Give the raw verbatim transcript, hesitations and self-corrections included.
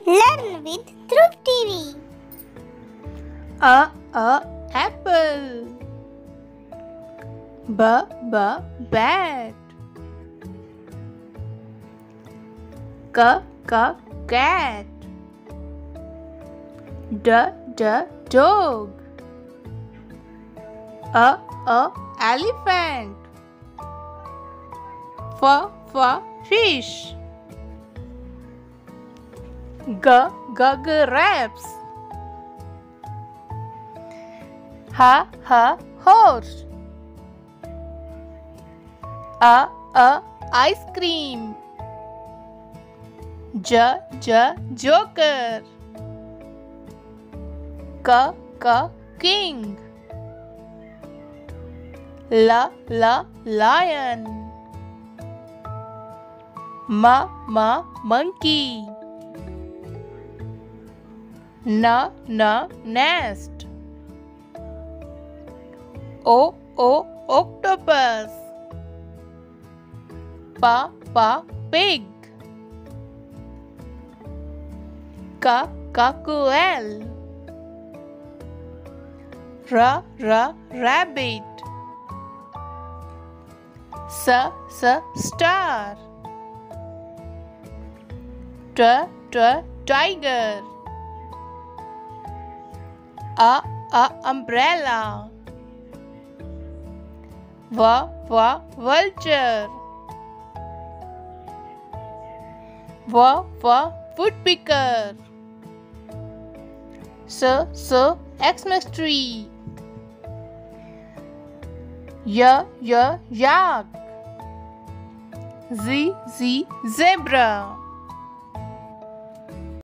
Learn with Dhruv T V. A a apple. B b bat. K k cat. D d dog. A a elephant. F f fish. G g grapes. H h horse. A a ice cream. J j joker. K k king. L l lion. M m monkey. N n nest. O o octopus. P p pig. K k quail. R r rabbit. S s star. T t tiger. A a umbrella. V v vulture. V v woodpecker. S s Xmas tree. Y y yak. Z z zebra.